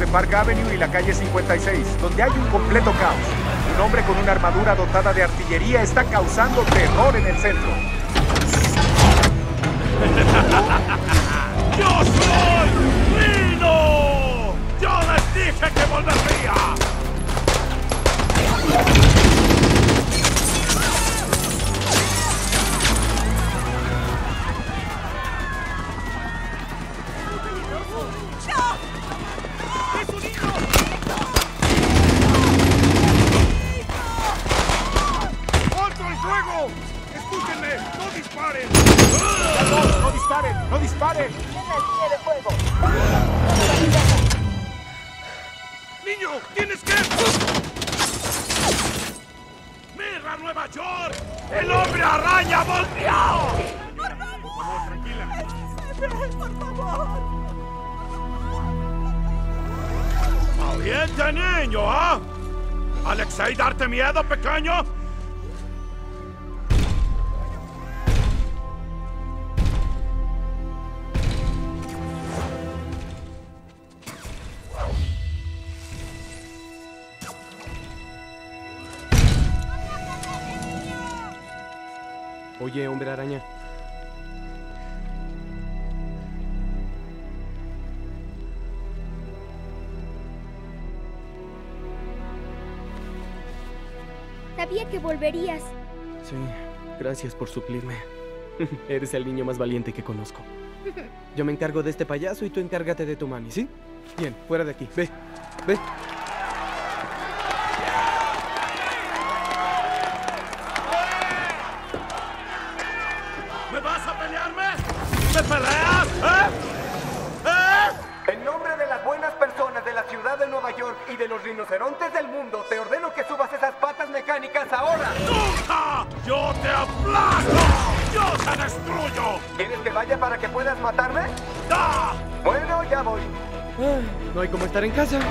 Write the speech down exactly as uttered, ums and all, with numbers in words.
Park Avenue y la calle cincuenta y seis, donde hay un completo caos. Un hombre con una armadura dotada de artillería está causando terror en el centro. ¡Yo soy Rino! ¡Yo les dije que volvería! ¡No disparen! ¡No disparen! ¡Niño! ¡Tienes que...! ¡Mira, Nueva York! ¡El hombre araña volteado! Por favor, tranquila. ¡Por favor! ¡Valiente niño, ah! ¿Alexei darte miedo, pequeño? Oye, hombre araña. Sabía que volverías. Sí, gracias por suplirme. Eres el niño más valiente que conozco. Yo me encargo de este payaso y tú encárgate de tu mami, ¿sí? Bien, fuera de aquí. Ve, ve. ¿Me vas a pelearme? ¿Me peleas? ¿Eh? ¿Eh? En nombre de las buenas personas de la ciudad de Nueva York y de los rinocerontes del mundo, te ordeno que subas esas patas mecánicas ahora. ¡Nunca! ¡Yo te aplasto! ¡Yo te destruyo! ¿Quieres que vaya para que puedas matarme? ¡Ah! Bueno, ya voy. Ah, no hay como estar en casa.